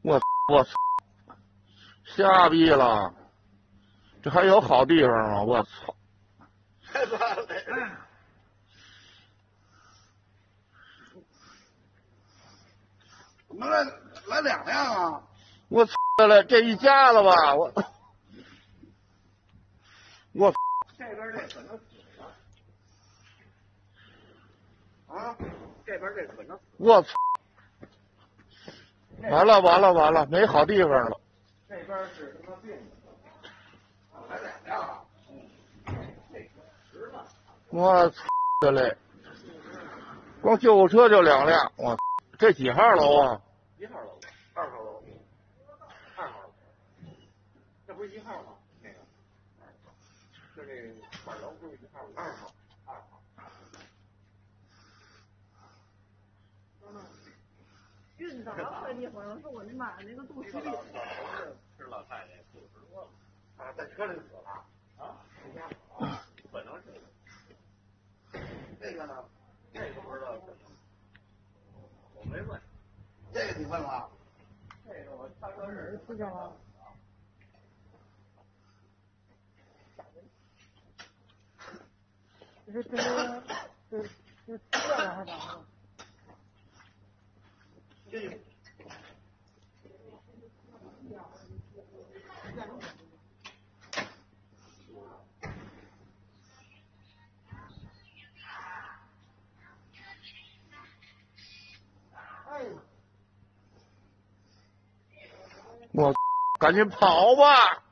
我操，瞎逼了！这还有好地方吗？我操！ 怎么来两辆啊？ 我操了，这一家子吧，我这边这可能死了啊！这边这可能死了。 我操！完了，没好地方了。 这边是他妈病来两辆啊！ 我操的嘞！光救护车就2辆，我这几号楼啊 ？1号楼，2号楼，2号楼，这不是1号吗？那个，就这2楼不是1号吗？2号，2号。 晕倒了一会儿，我说我买那个杜西。 是老太太90多了啊，在车里死了啊？可能是。这个呢？这个不知道，我没问。这个你问了？这个我他说是是这吗？这是吃了还是咋的？ 这个。 我赶紧跑吧！